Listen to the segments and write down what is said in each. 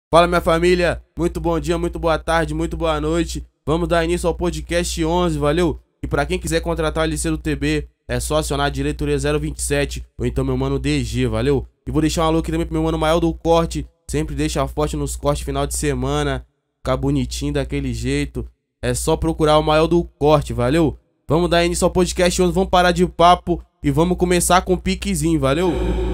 Fala, minha família, muito bom dia, muito boa tarde, muito boa noite. Vamos dar início ao podcast 11, valeu? E pra quem quiser contratar o LC do TB, é só acionar a diretoria 027 ou então meu mano DG, valeu? E vou deixar um alô aqui também pro meu mano Mael do Corte, sempre deixa forte nos cortes final de semana, ficar bonitinho daquele jeito. É só procurar o Mael do Corte, valeu? Vamos dar início ao podcast 11, vamos parar de papo e vamos começar com o piquezinho, valeu?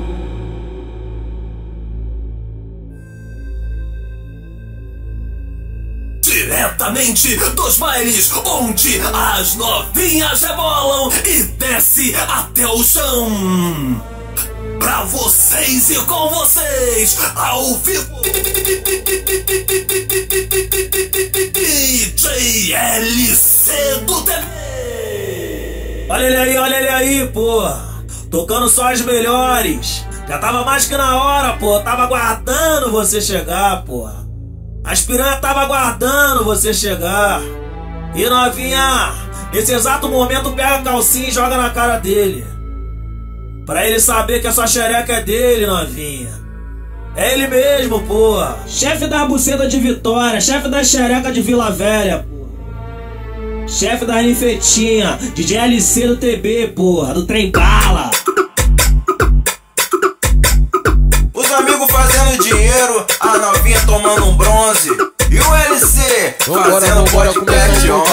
Diretamente dos bailes onde as novinhas rebolam e desce até o chão. Pra vocês e com vocês, ao vivo, DJ LC do TV. Olha ele aí, porra. Tocando só as melhores. Já tava mais que na hora, porra. Tava aguardando você chegar, porra. As piranha tava aguardando você chegar. E novinha, nesse exato momento pega a calcinha e joga na cara dele. Pra ele saber que a sua xereca é dele, novinha. É ele mesmo, porra. Chefe da buceta de Vitória, chefe da xereca de Vila Velha, porra. Chefe da ninfetinha, DJ LC do TB, porra, do Trem Bala. Os amigos fazendo dinheiro, a novinha tomando um bronze. E o LC fazendo um podcast 11.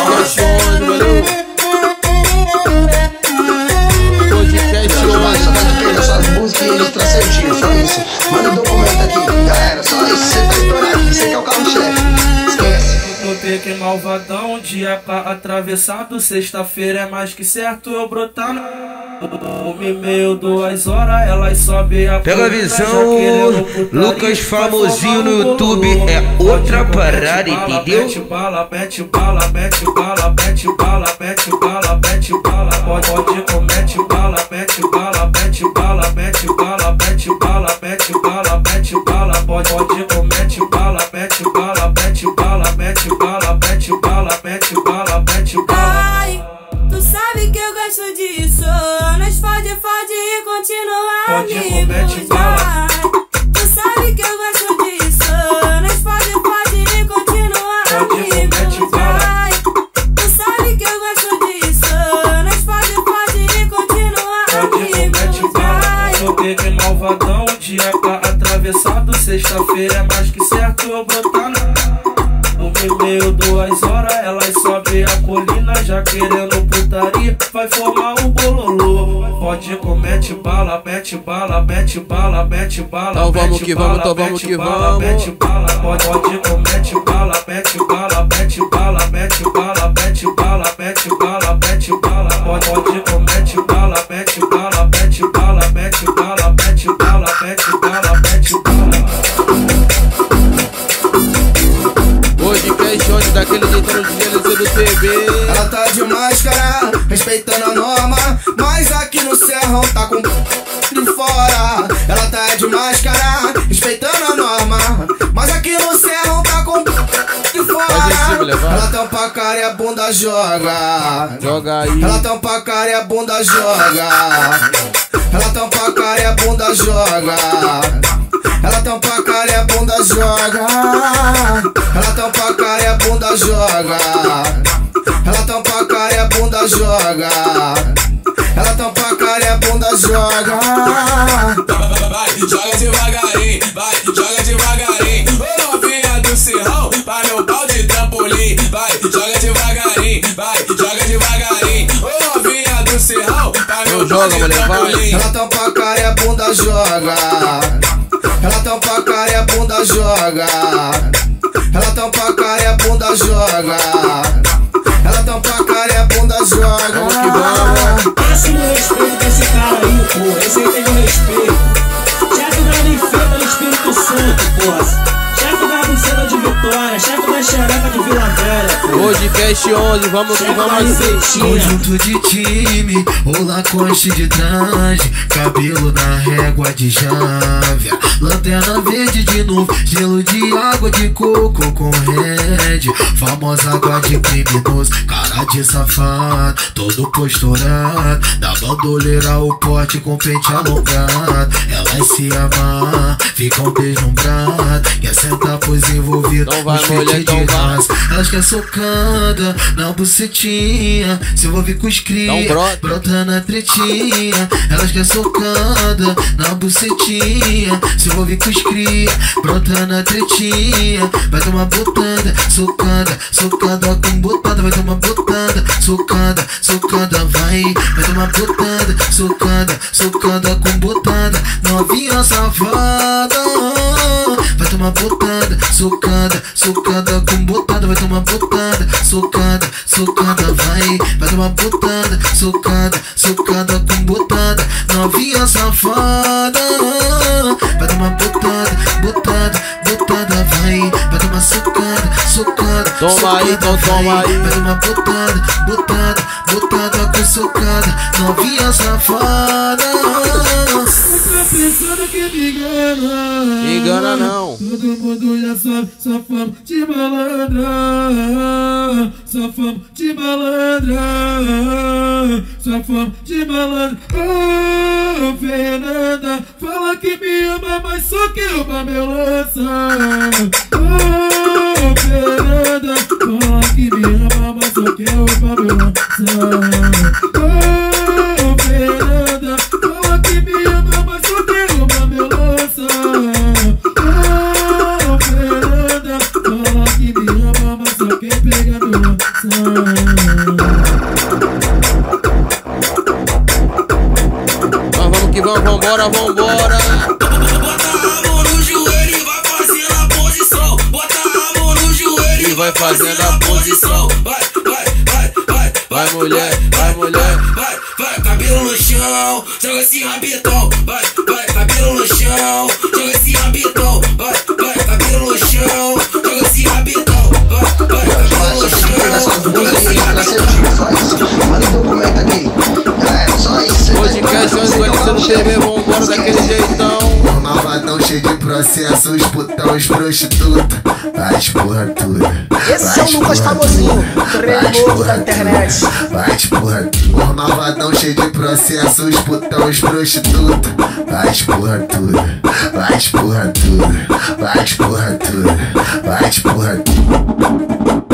Essas músicas e registrar certinho, só isso. Manda um documento aqui, galera, só isso. Você tá estourado, você que é o carro-chefe. Esquece. No pique malvadão, dia pra atravessado. Sexta-feira é mais que certo eu brotar no e-mail, 2 horas, elas sobe a pega a visão, Lucas famosinho no YouTube, é outra parada, entendeu? Mete bala, mete bala, mete bala, mete bala, mete bala, mete bala, pode comete bala, mete bala, mete bala, mete bala, mete bala, mete bala, mete bala, pode comete bala, mete bala, mete bala, mete bala, mete bala, mete bala, mete bala. Ai, tu sabe que eu gosto disso. Nós fode e continuar amigos. Ai, tu sabe que eu gosto disso. Nós fode e continuar amigos. Ai, tu sabe que eu gosto disso. Nós fode e continuar amigos. Ai, no pique malvadão, dia pra atravessado. Sexta-feira é mais que certo eu brotar no e-mail, 2 horas, elas sobe a colina já querendo putaria, vai formar um bololô. Pode comete bala, mete bala, mete bala, mete bala. Então vamos que vamos, então vamos que vamos. Mete bala, pode comete bala, mete bala, mete bala, mete bala, mete bala, mete bala, mete bala, pode comete bala, mete bala, mete bala, mete bala, mete bala, mete bala, mete bala. Podcast 11 daquele jeito no DJ LC do TB. Ela tá de máscara, respeitando a norma, mas aqui no Serrão tá com de fora. Ela tá de máscara, respeitando a norma, mas aqui no Serrão tá com de fora. Ela tampa a cara e a bunda joga. Joga aí. Ela tampa a cara e a bunda joga. Ela tampa a cara e a bunda joga. Ela tampa a cara e a bunda joga. Ela tampa a cara e a bunda joga. Ela tampa a cara e a bunda joga. Ela tampa a cara e a bunda joga. Vai, joga devagarinho, vai, joga devagarinho. Ô novinha do Serrão, vai meu pau de trampolim. Vai, joga devagarinho, vai, joga devagarinho. Ô novinha do Serrão, vai meu pau de trampolim. Ela tampa a cara e a bunda joga. Ela tampa a cara e a bunda joga. Ela tampa a cara e a bunda joga. Ela tampa a cara e a bunda joga. Vamos que vamos. Esse no respeito desse cara aí, porra. Esse aí tem meu respeito. Chefe da ninfeta do Espírito Santo, porra. Chefe da buceta de Vitória. Chefe da xereca de Vila Velha, porra. podcast 11, vamos que vamos assim. Conjunto de time, ou Lacoste de traje, cabelo na régua de Jávia, lanterna verde de novo, gelo de água de coco com red, famosa água de criminoso, cara de safado, todo posturado, da bandoleira o porte com pente alongado, elas se amar, ficam deslumbradas, quer sentar pros envolvidos, não vai, os mulher, peitos de então vai. raça, elas quer socada na bucetinha, se envolve com os cria, Então brota na tretinha, elas quer socada na bucetinha, se envolve com os cria, brota na tretinha, vai tomar botada, socada, socada com botada, vai tomar botada, socada, socada, vai tomar botada, socada, socada com botada, novinha safada, vai tomar botada, socada, socada com botada, vai tomar botada, socada, socada, vai tomar botada, socada, socada com botada, novinha safada, vai tomar botada, botada, botada, vai tomar socada, socada, Toma aí, então toma aí. vai tomar botada, botada, botada com socada, novinha safada. Tá pensando que me engana? Me engana não. Todo mundo já sabe, só fama de malandra, só fama de malandra, só fama de malandra. Oh, Fernanda, fala que me ama, mas só quer roubar meu lança. Oh, Fernanda, fala que me ama, mas só quer roubar meu lança. Oh, Fernanda, fala que me ama, mas só quer roubar meu lança. Oh, Fernanda, fala que me ama, mas só quer pegar meu lança. Vamos que vamos, vambora, vambora. Bota a mão no joelho e vai fazendo a posição. Bota a mão no joelho E vai fazendo a posição. Vai mulher, vai mulher. Vai, cabelo no chão, joga esse rabetão. Vai, cabelo no chão, joga esse rabetão. Vai, cabelo no chão, joga esse rabetão. Vai, cabelo no chão, joga esse rabetão. Manda um documento aqui. Só isso. Podcast 11 do LC TV, vambora daquele jeitão. Malvadão cheio de processos, putão, os prostitutas, as porra toda. Esse é o Lucas famosinho, treino da internet. Vai porra tudo. Malvadão cheio de processos, putão, os prostitutas, as porra toda. Vai porra tudo, vai porra tudo, vai porra tudo.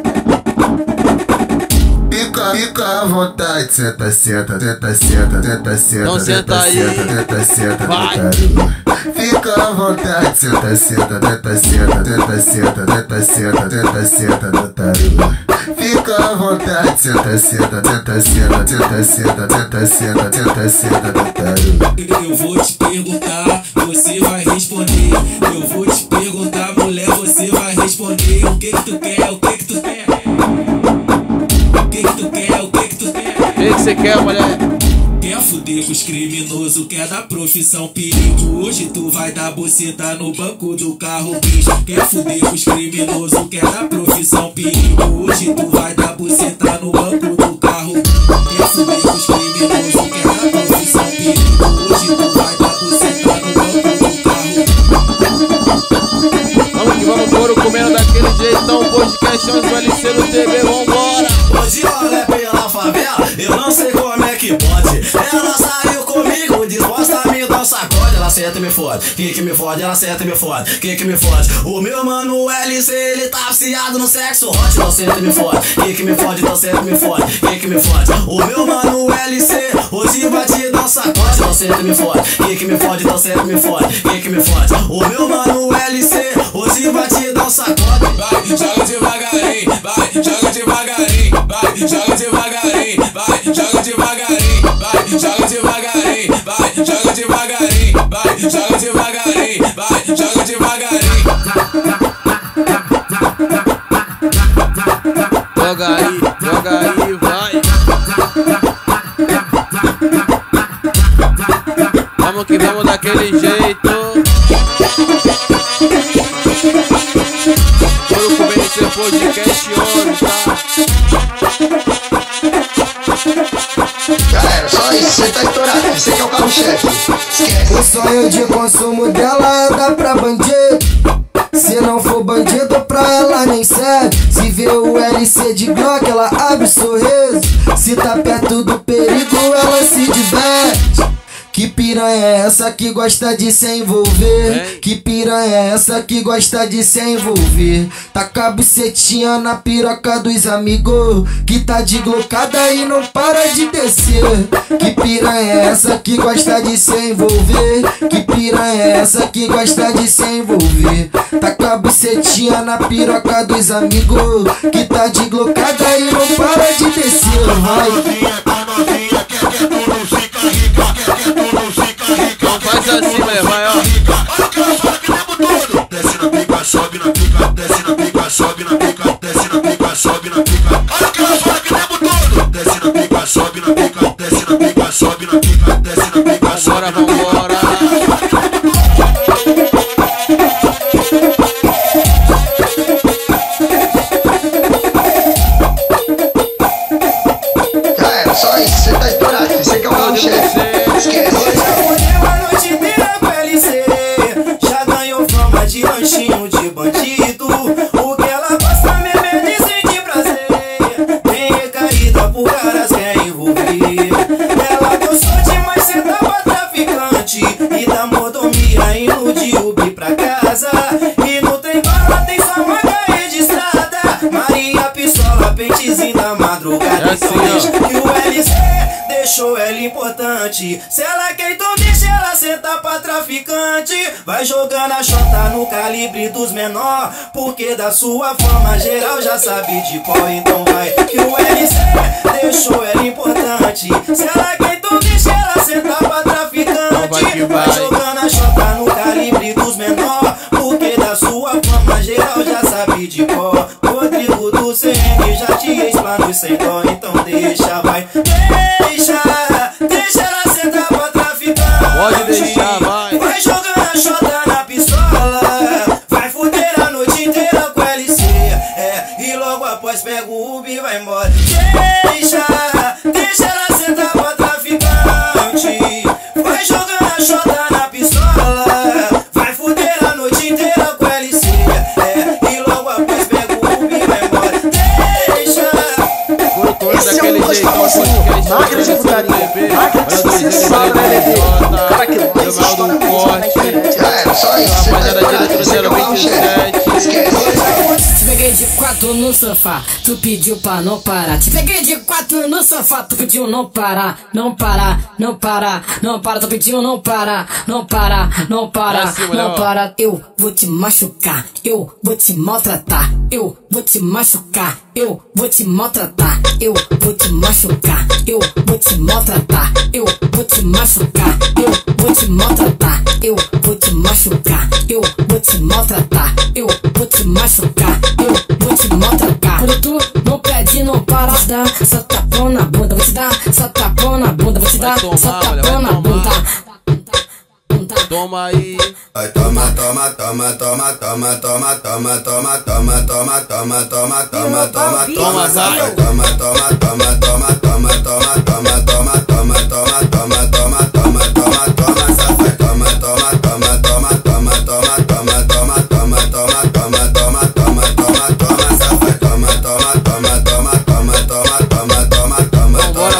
Fica à vontade, senta, senta, senta, senta, senta, senta. Então senta aí. Senta, senta, Vai. fica à vontade, senta, senta, senta, senta, senta, senta, senta, senta, senta, no tarô. Fica à vontade, senta, senta, senta, senta, senta, senta, senta, senta, senta, senta, no tarô. Eu vou te perguntar, você vai responder. Eu vou te perguntar, mulher, você vai responder. O que tu quer, o que tu quer? O que tu quer, o que tu quer? O que você quer, mulher? Quer fuder com os criminosos, quer da profissão perigo. Hoje tu vai dar buceta no banco do carro, bicho. Quer fuder com os criminosos, quer da profissão perigo. Hoje tu vai dar buceta no banco do carro. Quer fuder com os criminosos, quer da profissão perigo. Hoje tu vai dar buceta no banco do carro. Vamos que vamos, couro comendo daquele jeitão. Podcast 11 do LC do TV, vambora. Hoje olha pela favela, eu não sei como é que pode. Ela saiu comigo, disposta a me dar um sacode. Ela senta e me fode, que me fode, ela senta e me fode, que me fode. O meu mano LC, ele tá viciado no sexo hot. Então senta e me fode, que me fode, então senta e me fode, que me fode. O meu mano LC, hoje vai te dar um sacode. Então senta e me fode, que me fode, então senta e me fode, que me fode. O meu mano LC, hoje vai te dar um sacode. Vai, joga devagarinho, vai, joga devagarinho, vai, joga devagarinho, vai, joga devagarinho, vai, joga devagarinho, vai, joga devagarinho, vai, joga devagarinho, vai, joga devagarinho. Joga aí, vai. Vamos que vamos daquele jeito. Couro comendo seu podcast 11, tá? chefe. O sonho de consumo dela é dar pra bandido. Se não for bandido pra ela nem serve. Se vê o LC de Glock ela abre sorriso. Se tá perto do perigo ela se diverte. Que piranha é essa que gosta de se envolver? Que piranha é essa que gosta de se envolver? Taca a bucetinha na piroca dos amigos, que tá de glocada e não para de descer. Que piranha é essa que gosta de se envolver? Que piranha é essa que gosta de se envolver? Taca a bucetinha na piroca dos amigos, que tá de glocada e não para de descer. Vai. Faz assim, vai, ó. Desce na pica, sobe na pica, desce na pica, sobe na pica, desce na pica, sobe na pica. Olha que ela fala que lembro todo. Desce na pica, sobe na pica, desce na pica, sobe na pica, desce na pica, sobe na pica. Vambora. Só isso, você tá estourado, você quer um chefe. Esquece. De lanchinho de bandido, o que ela gosta mesmo é de sentir prazer. Tem recaída por caras quer envolver. Ela gostou demais, cê tava traficante e da mordomia indo de Uber pra casa. E no trem bala tem sua marca registrada, Maria Pistola, pentezinho da madrugada. Então deixa que o LC deixou ela importante. Se ela quer, então deixa ela sentar pra traficante. Vai jogando a chota no calibre dos menor, porque da sua fama geral já sabe de qual. Então vai que o LC deixou ela importante. Se ela quer, então deixa ela sentar pra traficante. Vai jogando a chota no calibre dos menor, porque da sua fama geral já sabe de qual. Rodrigo do CN já te explano sem dó. Então deixa, vai. Deixa ela sentar pra traficante. Pode deixar, vai. Vai jogando a chota na pistola, vai fuder a noite inteira com LC. E logo após pega o Uber e vai embora. Deixa ela sentar pra traficante. Vai jogando a chota na pistola, vai fuder a noite inteira com LC. E logo após pega o Uber e vai embora. Esse é um dos famosinhos, máquina de putaria, máquina de sucessão da LB. Cara que mais estoura mesmo na internet. Só isso, você tá estourado, você quer um chefe. Esquece. Te peguei de 4 no sofá, tu pediu pra não parar. Te peguei de 4 no sofá, tu pediu não parar. Não parar, não parar, não para. Tu pediu não parar, não parar, não parar, não para. Eu vou te machucar, eu vou te maltratar. Eu vou te machucar, eu vou te maltratar. Eu vou te machucar, eu vou te maltratar. Eu vou te machucar, eu vou te maltratar. Eu vou te machucar, eu vou te maltratar. Eu vou te machucar, eu vou te maltratar. Quando tu não pede, não para de dar. Só tapão na bunda, vou te dar. Só tapão na bunda, vou te dar. Só tapão na bunda. Toma aí. Vai toma, toma, toma, toma, toma, toma, toma, toma, toma, toma, toma, toma, toma, toma, toma, vai toma, toma, toma, toma, toma, toma, toma, toma, toma, toma, toma, toma, toma, toma, toma, vai toma, toma, toma, toma, toma, toma, toma, toma, toma, toma, toma, toma, toma, toma, toma, vai toma, toma, toma, toma, toma, toma, toma, toma, toma,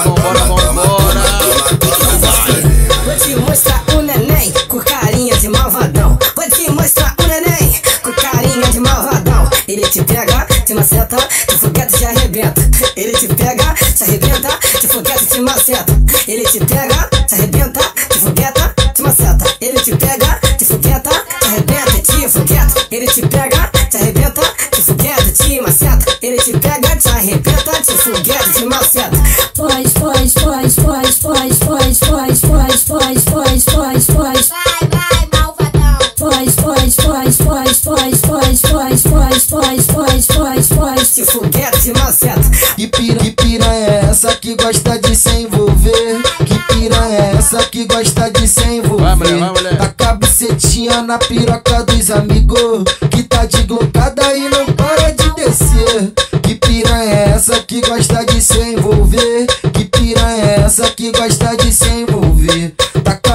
vou te mostrar o neném com carinha de malvadão. Vou te mostrar o neném com carinha de malvadão. Ele te pega, te maceta, te foguete te arrebenta. Ele te pega, te arrebenta, te foguete te maceta. Ele te pega, te arrebenta, te fogueta, te maceta. Ele te pega, te fogueta, te arrebenta, te fogueta. Ele te pega, te arrebenta, te fogueta, te maceta. Ele te pega, te arrebenta, te fogueta, te maceta. Pois, pois, pois, pois, pois, pois, pois, pois, pois, pois, pois, pois. Vai, malvadão. Pois, pois, pois, pois, pois, pois, pois, pois, pois, pois, pois, pois, te foguete, te maceta. Que piranha é essa que gosta de se envolver? Que piranha é essa que gosta de se envolver? Vai, mulher. Taca a bucetinha na piroca dos amigos, que tá de glocada e não para de descer. Que piranha é essa que gosta de se envolver? Que piranha é essa que gosta de se envolver? Taca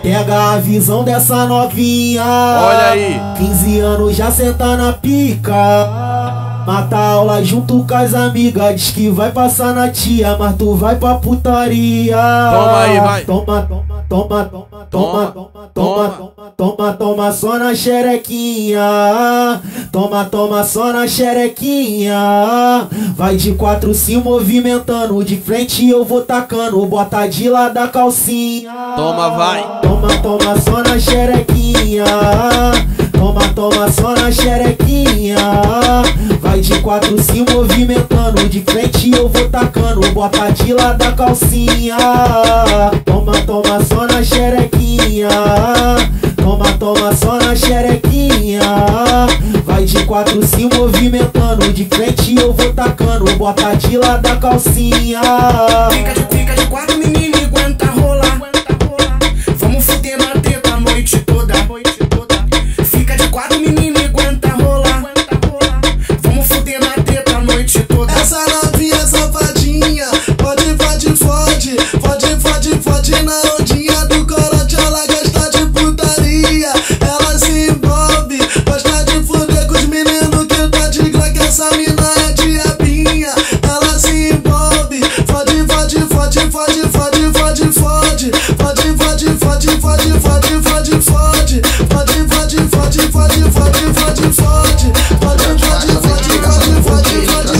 Pega a visão dessa novinha. Olha aí. 15 anos já senta na pica. Mata a aula junto com as amigas. Diz que vai passar na tia, mas tu vai pra putaria. Toma aí, vai. Toma, toma, toma, toma, toma, toma, toma, toma, toma só na xerequinha. Toma, toma só na xerequinha. Vai de 4 se movimentando. De frente eu vou tacando. Bota de lado a calcinha. Toma, vai. Toma, toma só na xerequinha. Toma, toma só na xerequinha. Vai de 4 se movimentando. De frente eu vou tacando. Bota de lado a calcinha. Toma, toma só na xerequinha. Toma, toma só na xerequinha. Vai de 4 se movimentando. De frente eu vou tacando. Bota de lado a calcinha. Fica de 4, menino, e aguenta rolar. Vamos fuder na teta a noite toda. Fica de 4, menino, e aguenta rolar. Vamos fuder na teta a noite toda. Essa novinha safadinha, fode, fode, fode. Fode, fode, fode na ondinha do corote. Ela gosta de putaria, ela se envolve. Gosta de fuder com os meninos que tá de Glock. Essa mina é diabinha, ela se envolve. Fode, fode, fode, fode, fode, fode, fode. Fode, fode, fode, fode, fode, fode, fode. Fode, fode, fode, fode, fode, fode, fode. Fode, fode, fode, fode, fode, fode,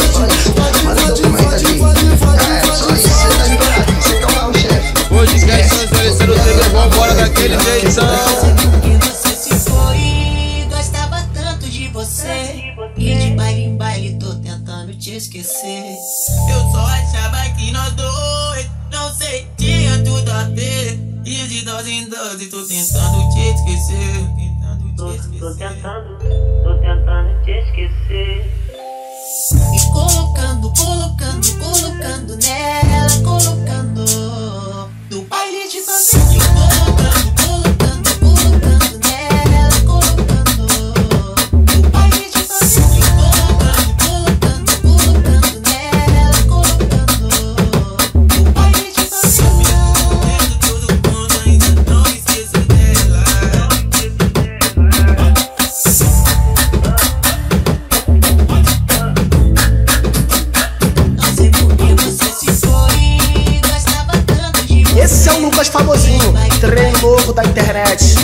fode. Podcast transparecendo o TV, vambora daquele jeitão. Porque você se foi e gostava tanto de você. E de baile em baile tô tentando te esquecer. Eu só achava que nós dois, não sei, tinha tudo a ver. E de dose em dose tô tentando te esquecer. Tô tentando te esquecer. E colocando, colocando, colocando nela, colocando do baile de fantasia. Colocando, colocando, colocando nela, colocando do baile de fantasia. Colocando, colocando, colocando nela, colocando do baile de fantasia. Todo mundo ainda não esqueço dela. Esse é o Lucas famosinho, treino novo da internet.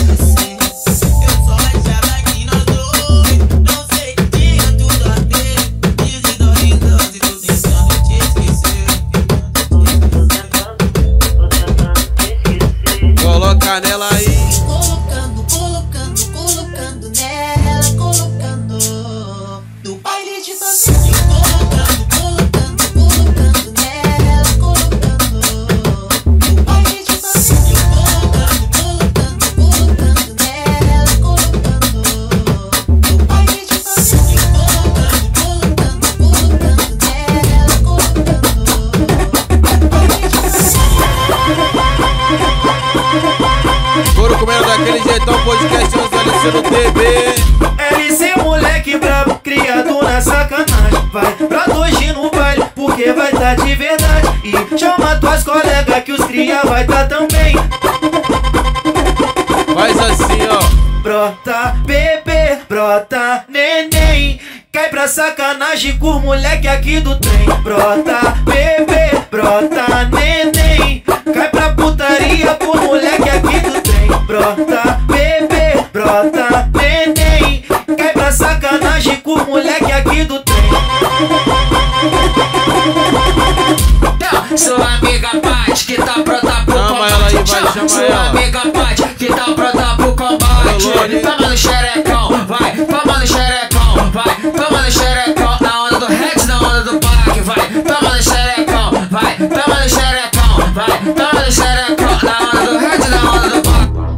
Coloca nela aí. Colocando, colocando, colocando nela, colocando do baile de fantasia. Colocando, colocando, colocando nela, colocando do baile de fantasia. Colocando, colocando, colocando nela, colocando do baile de fantasia. Colocando, colocando, colocando nela, colocando do baile de fantasia. Couro comendo daquele jeitão, podcast transparecendo TV. LC moleque brabo, criado na sacanagem. Vai pra hoje no baile, porque vai tá de verdade. E chama tuas colegas que os cria vai tá também. Faz assim, ó. Brota bebê, brota neném. Cai pra sacanagem com os moleque aqui do trem. Brota bebê, brota neném. Cai pra putaria com os moleque aqui do trem. Brota bebê, brota neném. Cai pra sacanagem com os moleque aqui do trem. Sua amiga Paty que tá pronta pro Chama ela aí, vai, chama Sua ela. amiga Paty que tá pronta pro combate. Toma no xerecão, vai, toma no xerecão, vai, toma no xerecão. Na onda do head, na onda do pack, vai, toma no xerecão, vai, toma no xerecão, vai, toma no xerecão. Na onda do head, na onda do pack.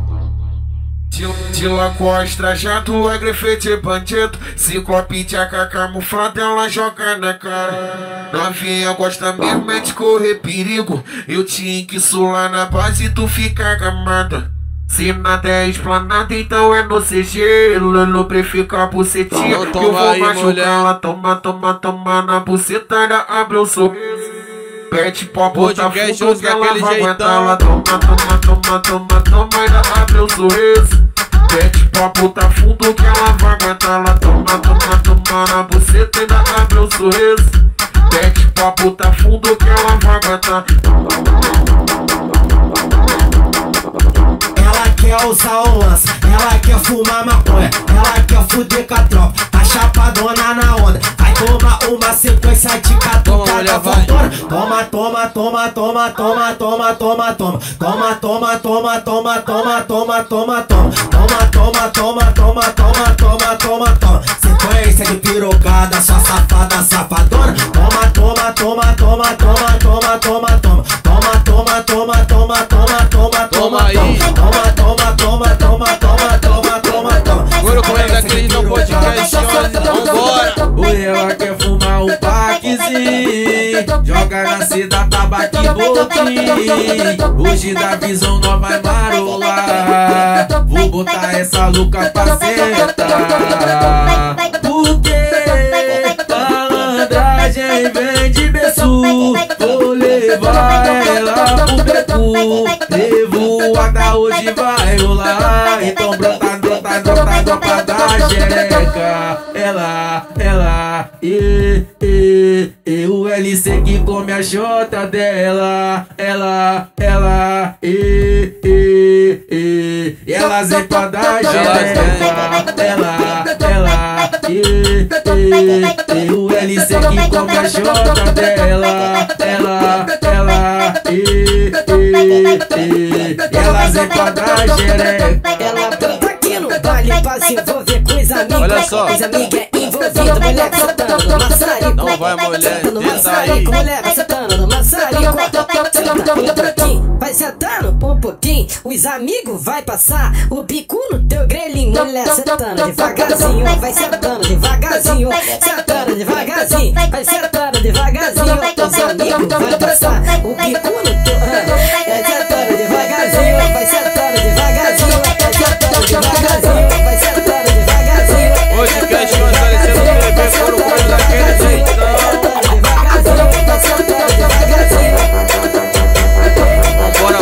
De Lacoste, trajado, é grafite, bandido. Se copite, a camuflada, ela joga na cara. Novinha gosta mesmo é de correr perigo. Eu te enquiço lá na base, tu fica gamada. Se nada é esplanada, então é no sigilo. Eu não prefiro a bucetinha, que eu vou machucar ela. Toma, toma, toma na bucetada, abre o sorriso. Pet papo tá Podcast fundo hoje que ela daquele vai aguentar. jeitão. Ela toma, ainda abre o sorriso. Pet papo tá fundo que ela vai aguentar. Ela toma na buceta, ainda abre o sorriso. Pet papo tá fundo que ela vai aguentar. Ela quer usar o lance, ela quer fumar maconha, ela quer fuder com a tropa, tá chapadona na onda. Vai tomar uma sequência de catucada fodona. Toma, toma, toma, toma, toma, toma, toma, toma. Toma, toma, toma, toma, toma, toma, toma, toma. Toma, toma, toma, toma, toma, toma, toma, toma. Sequência de pirocada, sua safada, safadona. Toma, toma, toma, toma, toma, toma, toma, toma. Toma, toma, toma, toma, toma, toma, toma aí. Toma, toma, toma, toma, toma, toma, toma, toma. Agora eu comendo daquele não podcast, vambora. Ela quer fumar um paquezinho, joga na cidade, tabaco e boquinho. Hoje da visão nós vai marolar. Vou botar essa louca pra sentar. Porque malandragem vem de berço. Vou levar ela pro beco. Revoada hoje vai rolar. Então brota pra dar xereca. Ela, o LC que come a jota dela. Ela, ela vem pra dar xereca. Ela, o LC que come a jota dela. Ela, ela vem pra dar xereca. Ela brota aqui no baile pra se envolver com os amigos. Olha só. Os amigos é envolvido, mulher sentando no maçarico. Não vai, mulher, sentando no tenta aí. maçarico, mulher sentando no maçarico. Senta um pouquinho, vai sentando um pouquinho. Os amigos vai passar o bico no teu grelhinho. Mulher sentando devagarzinho, vai sentando devagarzinho. Sentando devagarzinho, vai sentando devagarzinho. Os amigos vai passar o bico no teu... Vai sentando devagarzinho, vai sentando devagarzinho. Vai sentando devagarzinho, vai sentando devagarzinho. Hoje que a gente vai aparecer no bebê, foram coisas daquele jeitão. Vambora,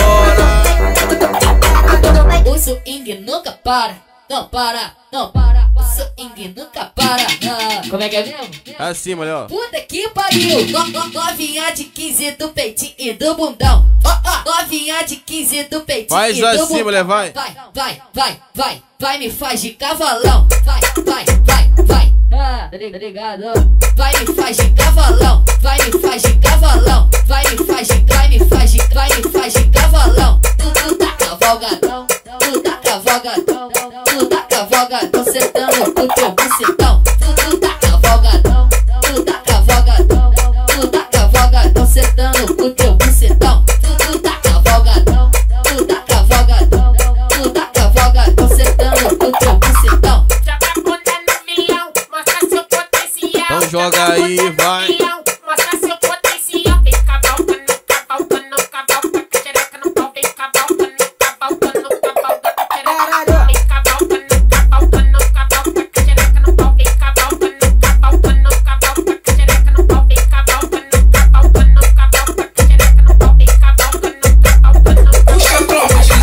vambora. O swing nunca para, não para, não para. O swing nunca para. Como é que é mesmo? Assim, mulher, ó. Puta que pariu. Novinha de 15 do peitinho e do bundão. Novinha de 15 do peitinho faz e do bundão. assim, mulher, vai. Vai, me faz de cavalão. Vai. Tá ligado? Vai, me faz de cavalão. Vai, me faz de cavalão. Vai, me faz de cavalão. Tu tá cavalgadão. Tu tá cavalgadão. Sentando com teu bucetão. Tu tá cavalgadão. Tu tá cavalgadão. Sentando com teu bucetão. Tu tá cavalgadão. Tu tá cavalgadão. Sentando com teu bucetão. Joga bunda no milhão, mostra seu potencial. Então joga aí, vai. Mostra seu potencial. Vem cavalgando, cavalgando, xereca no pau. Vem cavalgando, cavalgando, xereca. Vem cavalgando, xereca no pau. Vem cavalgando, xereca no pau. Vem cavalgando, xereca no pau. Vem cavalgando. Puxa tropa de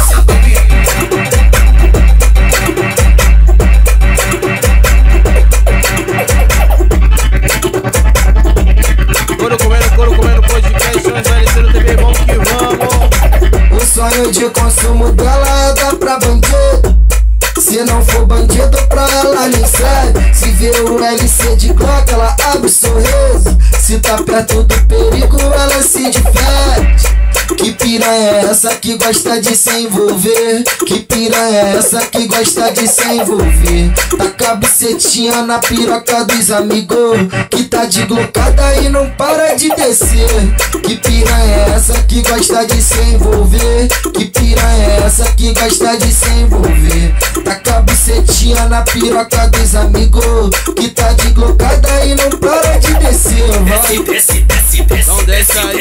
Couro comendo podcast, nós vai descer no TV, vamos que vamos. O sonho de consumo dela é dar pra bandido. Se não for bandido, pra ela nem serve. Se vê o LC de Glock, ela abre o sorriso. Se tá perto do perigo, ela se diverte. Que piranha é essa que gosta de se envolver? Que piranha é essa que gosta de se envolver? Taca a bucetinha na piroca dos amigos, que tá de glocada e não para de descer. Que piranha é essa que gosta de se envolver? Que piranha é essa que gosta de se envolver? Taca a bucetinha na piroca dos amigos, que tá de glocada e não para de descer. Vai. Então desce aí,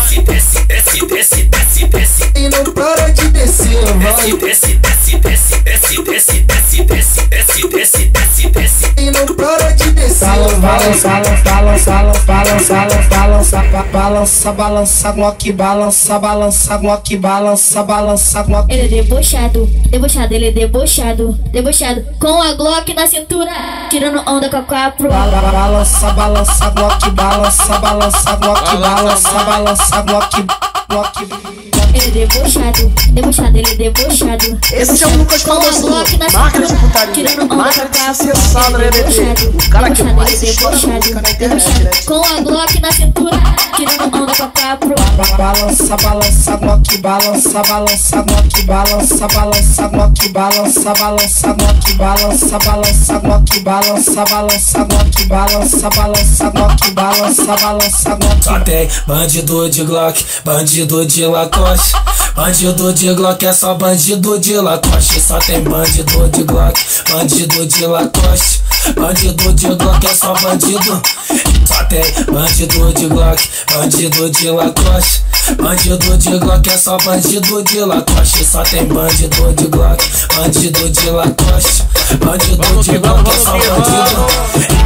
vai. E não para de descer, vai. E não para de descer, vai. balança Glock, balança Glock, balança Glock. Ele é debochado, ele é debochado, com a Glock na cintura, tirando onda com a capro. Balança Glock, balança Glock, balança Glock. Ele é debochado, ele é debochado. Esse é o Lucas Famosinho, máquina de putaria, máquina de sucessão, né, bebê? O cara que mais se estoura música na internet, né? Com a Glock na cintura, tirando onda com a capro. Balança Glock, balança Glock, balança Glock, balança Glock, balança Glock, balança Glock. Só tem bandido de Glock, bandido de Lacoste. Bandido de Glock é só bandido de Lacoste. Só tem bandido de Glock, bandido de Lacoste. Bandido de Glock é só bandido. Só tem bandido de Glock, bandido de Lacoste. Bandido de Glock é só bandido de Lacoste. Só tem bandido de Glock, bandido de Lacoste. Bandido de Glock é só bandido.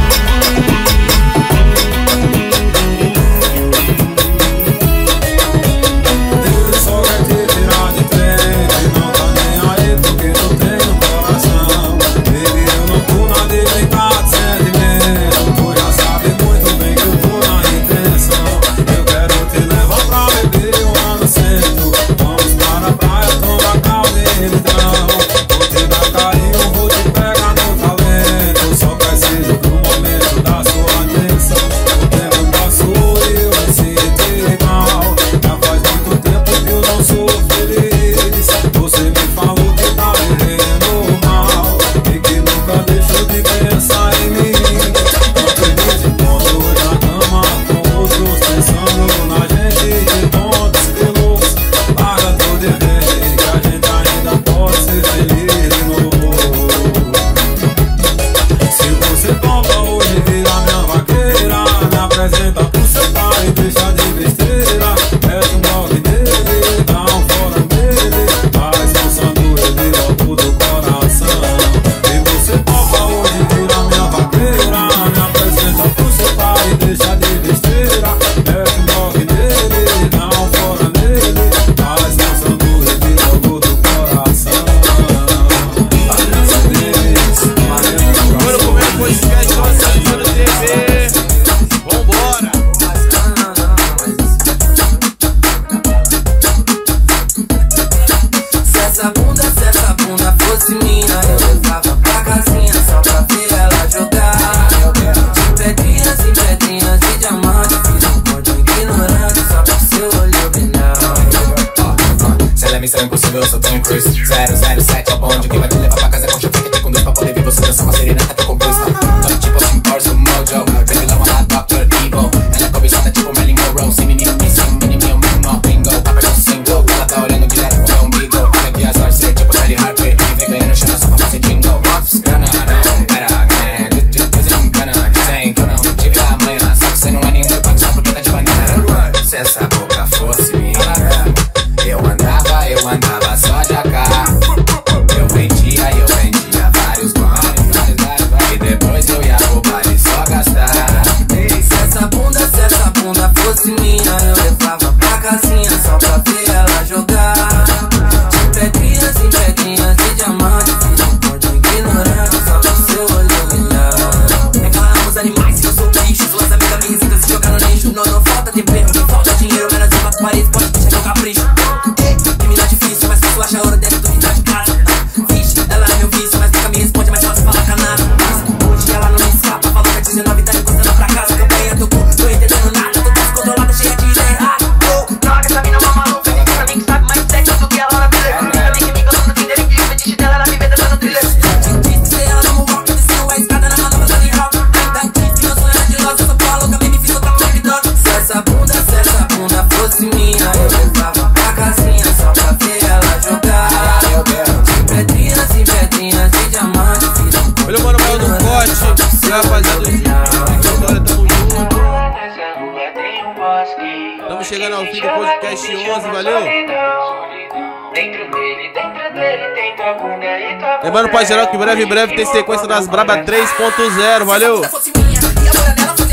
Impossível, eu sou Tom Cruise 007 é o bonde que vai te levar pra casa com choque que conduz pra poder ver você dançar uma serenata que compôs. Top tipo assim, Porsche do Mojo. Baby, lá uma Dr. Evil. Ela é cobiçada tipo Marilyn Monroe. Sem menino, meu bingo. Aperta o single, ela tá olhando direto pro meu umbigo. Olha aqui as artes, tipo Sally Harper. E vem ganhando chama só pra fazer jingle. Grana, não, pera, grana. Dizem que eu não tive amanhã. Só que você não é nenhum papo só porque tá de banana. Se essa boca fosse minha, eu andava só de AK. Eu vendia vários bares. E depois eu ia roubar e só gastar. Se essa bunda fosse minha, eu levava pra casinha só pra ver ela jogar. De pedrinhas em pedrinhas de diamante. Fiz um ignorante só pro seu olho brilhar. Reclamamos animais que eu sou bicho. Suas amigas me recitam se jogar no lixo. Não falta tempero, não falta dinheiro. Menos de uma parede, pode deixar que eu capricho. Tu acha ouro dentro do quintal de casa. Vixe, ela é meu vício, mas nunca me responde, mas posso falar canada. Hoje ela não me escapa, falou que a 19 tá encostando pra casa. Campanha do cu, tô entendendo nada, tô descontrolada, cheia de ideia errada. Droga, essa mina é uma maluca, pra mim que sabe mais sexo do que ela na vida. Pra mim que me gosta do Tinder, que o fetiche dela, ela me vê dançando thriller. Disse ela no moonwalk, desceu a escada na manobra da Lee Hawk. Ainda disse, meu sonho era de logo, eu sou pô, louca, bem me fiz outra mulher que droga. Se essa bunda fosse minha, eu levava pra casinha só pra ver ela jogar. Pedrinhas e pedrinhas de diamante. Olha o mano maior do corte. Rapaziada do Vitória, tamo junto. Estamos chegando ao fim do podcast 11, valeu? Lembrando pra geral que em breve tem sequência das Braba 3.0, valeu? a mulher dela